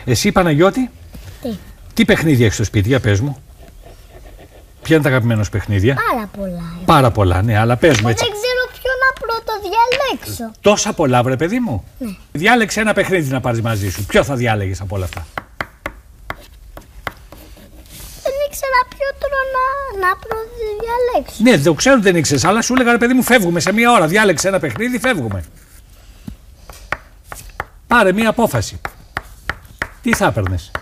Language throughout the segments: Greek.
Εσύ, Παναγιώτη, τι παιχνίδια έχεις στο σπίτι, για πες μου. Ποια είναι τα αγαπημένα σου παιχνίδια? Πάρα πολλά. Πάρα πολλά, ναι, αλλά πες μου έτσι. Δεν ξέρω ποιο να πρωτοδιαλέξω. Τόσα πολλά, βρε παιδί μου. Ναι. Διάλεξε ένα παιχνίδι να πάρεις μαζί σου. Ποιο θα διάλεγες από όλα αυτά? Δεν ήξερα ποιο τώρα να πρωτοδιαλέξω. Ναι, το ξέρω ότι δεν ήξερες, αλλά σου έλεγα, ρε παιδί μου, φεύγουμε σε μία ώρα. Διάλεξε ένα παιχνίδι, φεύγουμε. Πάρε μία απόφαση. Τι θα έπαιρνες?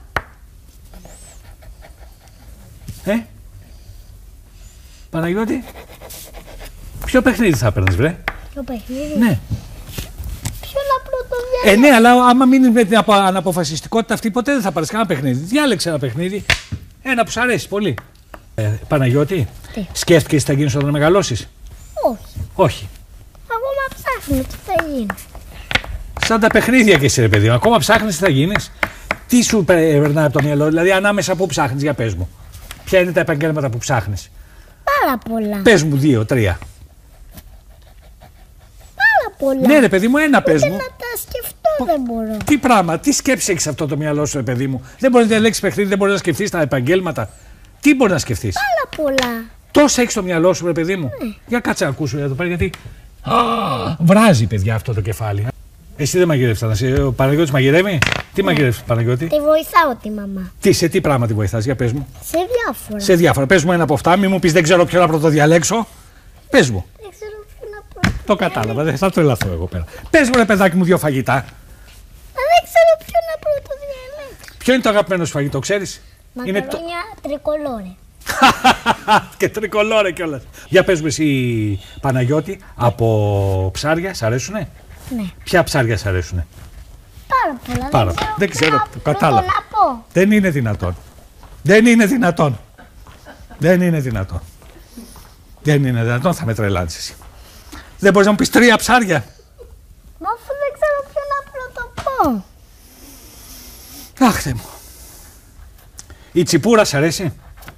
Παναγιώτη, ποιο παιχνίδι θα έπαιρνες, βρε? Ποιο παιχνίδι? Ναι. Ποιο να πρωτοδιαλέξω. Ναι, αλλά άμα μείνεις με την αναποφασιστικότητα αυτή, ποτέ δεν θα πάρεις κανένα παιχνίδι. Διάλεξε ένα παιχνίδι, ένα που σ' αρέσει πολύ. Παναγιώτη, Τι? σκέφτηκες τι θα γίνεις όταν μεγαλώσεις? Όχι. Όχι. Ακόμα ψάχνω τι θα γίνει. Σαν τα παιχνίδια και εσύ, ρε παιδί μου, ακόμα ψάχνεις τι θα γίνεις. Τι σου περνάει από το μυαλό, δηλαδή ανάμεσα που ψάχνεις, για πες μου. Ποια είναι τα επαγγέλματα που ψάχνεις? Πάρα πολλά. Πες μου 2-3. Πάρα πολλά. Ναι, ρε παιδί μου, ένα πες μου. Να τα σκεφτώ δεν μπορώ. Τι πράγμα, τι σκέψη έχεις αυτό το μυαλό σου, ρε παιδί μου? Δεν μπορείς να διαλέξεις παιχνίδι, δεν μπορείς να σκεφτείς τα επαγγέλματα. Τι μπορείς να σκεφτείς? Πάρα πολλά. Τόσα έχεις στο μυαλό σου, ρε παιδί μου. Για κάτσε να ακούσω εδώ πέρα, γιατί. Βράζει, παιδιά, αυτό το κεφάλι. Εσύ δεν μαγειρεύεις, ο Παναγιώτης μαγειρεύει? Τι μαγειρεύεις, Παναγιώτη? Τη βοηθάω τη μαμά. Σε τι πράγμα τη βοηθάς, για πες μου. Σε διάφορα. Σε διάφορα. Πες μου ένα από αυτά, μην μου πεις δεν ξέρω ποιο να πρωτοδιαλέξω. Πες μου. Δεν ξέρω ποιο να πρωτοδιαλέξω. Το κατάλαβα, δεν θα το ελαθώ εγώ πέρα. Πες μου, ρε παιδάκι μου, 2 φαγητά. Δεν ξέρω ποιο να πρωτοδιαλέξω. Ποιο είναι το αγαπημένο σου φαγητό, ξέρεις? Μακαρόνια τρικολόρε. Και τρικολόρε κιόλας. Για πες μου εσύ, Παναγιώτη, από ψάρια σ' αρέσουνε? Ναι. Ποια ψάρια σ' αρέσουνε? Πάρα πολλά. Δεν ξέρω, το κατάλαβα. Να πω. Δεν είναι δυνατόν. Δεν είναι δυνατόν. Δεν είναι δυνατόν. Δεν είναι δυνατόν, θα με τρελάνεις εσύ. Δεν μπορείς να μου πεις 3 ψάρια? Μα αφού δεν ξέρω ποιο να πρωτοπώ. Αχ, Θεέ μου. Η τσιπούρα σ' αρέσει?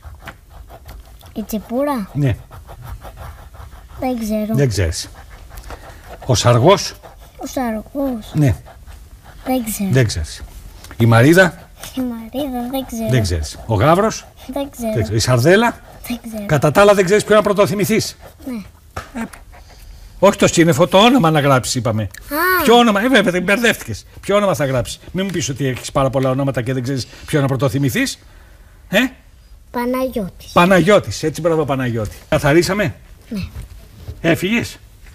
Η τσιπούρα? Ναι. Δεν ξέρω. Δεν ξέρεις. Ο σαργός? Ο σαργός? Ναι. Δεν ξέρω. Δεν ξέρεις. Η μαρίδα? Η μαρίδα δεν ξέρω. Δεν ξέρεις. Ο γάβρος? Δεν ξέρω. Δεν ξέρεις. Η σαρδέλα? Δεν ξέρω. Κατά τα άλλα δεν ξέρεις ποιο να πρωτοθυμηθείς. Ναι. Όχι το σύννεφο, το όνομα να γράψεις, είπαμε. Α. Ποιο όνομα, βέβαια, μπερδεύτηκες. Ποιο όνομα θα γράψεις? Μην μου πεις ότι έχεις πάρα πολλά ονόματα και δεν ξέρεις ποιο να πρωτοθυμηθείς. Παναγιώτης. Παναγιώτης, έτσι, μπράβο, Παναγιώτη. Καθαρίσαμε. Ναι. Έφυγες.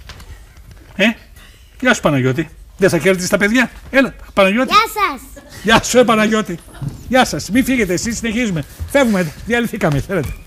Γεια σου, Παναγιώτη. Δεν θα κέρδισες τα παιδιά? Έλα, Παναγιώτη. Γεια σας. Γεια σου, Παναγιώτη. Γεια σας. Μην φύγετε, εσείς συνεχίζουμε. Φεύγουμε, διαλυθήκαμε. Θέλετε.